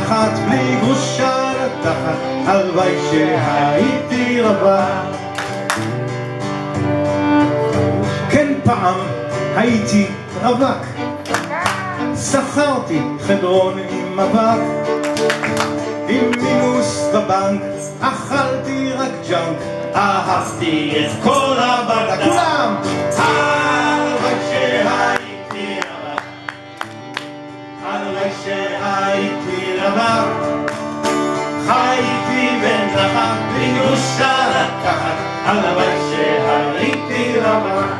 נחת בלי גרושה לתחת, הלוואי שהייתי רווק. כן פעם הייתי רווק, שכרתי חדרון עם אבק, עם מינוס בבנק, אכלתי רק ג'אנק, אהבתי את כל הבגדה. כולם! הלוואי שהייתי רווק, הלוואי שהייתי רווק, חייתי בנחת בלי גרושה לקחת, הלוואי שהייתי רווק.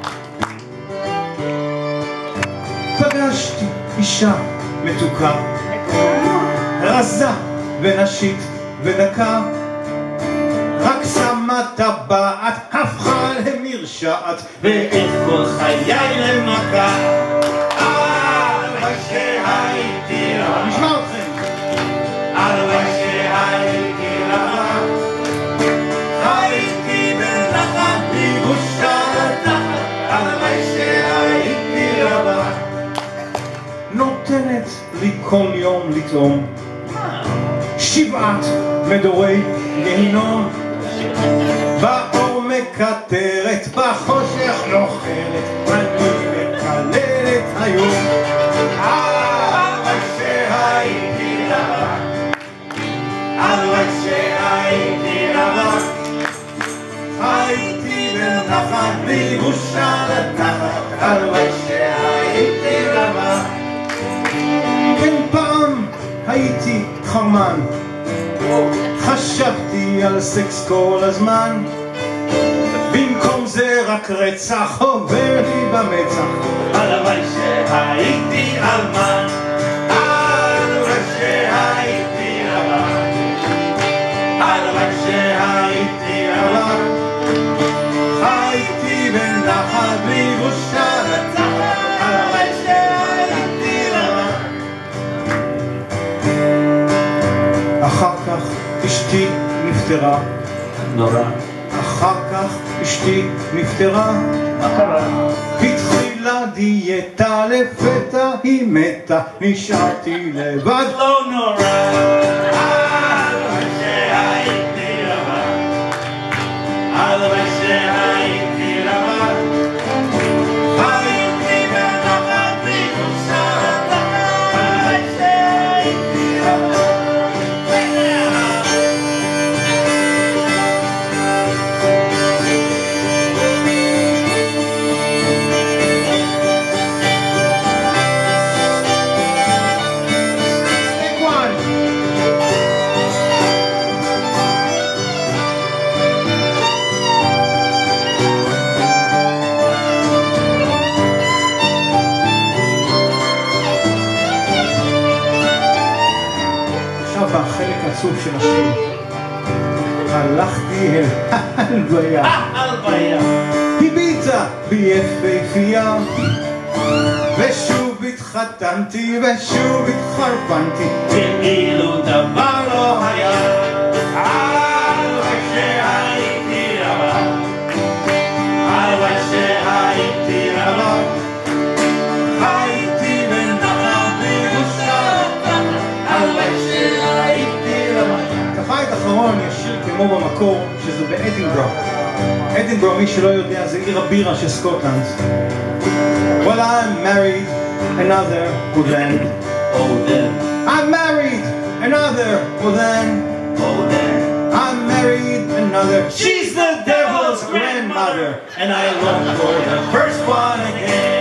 פגשתי אישה מתוקה, רזה ונשית ודקה, רק שמה טבעת, הפכה למרשעת, ואת כל חיי למכה. הלוואי שהייתי רווק, נשמע אתכם. הלוואי שהייתי רווק, חייתי בנחת בלי גרושה לתחת, הלוואי שהייתי רווק. נותנת לי כל יום לטעום 7 מדורי גיהינום, באור מקטרת, בחושך נוחרת, אני מקלל את היום. הלוואי שהייתי רווק, הלוואי שהייתי רווק, חייתי בנחת בלי גרושה לתחת, הלוואי שהייתי רווק. כן פעם הייתי חרמן, חשבתי על סקס כל הזמן, במקום זה רק רצח עובר לי במצח, הלוואי שהייתי אלמן. הלוואי שהייתי רווק, הלוואי שהייתי רווק, חייתי בנחת בלי גרושה לתחת, הלוואי שהייתי רווק. אחר כך אשתי נפטרה, נורא. אחר כך אשתי נפטרה, מה קרה? התחילה דיאטה, לפתע היא מתה, נשארתי לבד, לא נורא. הלוואי שהייתי רווק, הלוואי שהייתי רווק, חייתי בנחת בלי גרושה לתחת, הלוואי שהייתי רווק. בחלק עצוב של השיר, הלכתי אל ההלוויה, הביטה בי יפהפייה, ושוב התחתנתי ושוב התחרפנתי, כאילו דבר לא היה. הלוואי שהייתי רווק, הלוואי שהייתי רווק, חייתי בנחת בלי גרושה לתחת, הלוואי שהייתי רווק. כפית אחרון יש שיר כמו במקור, שזה באדינברו. אדינברו, מי שלא יודע, זה עיר הבירה של סקוטלנד. Well, I'm married, another, well then. Oh then. I'm married, another, well then. Oh then. I'm married, another. She's the devil's grandmother, and I long for the first one again.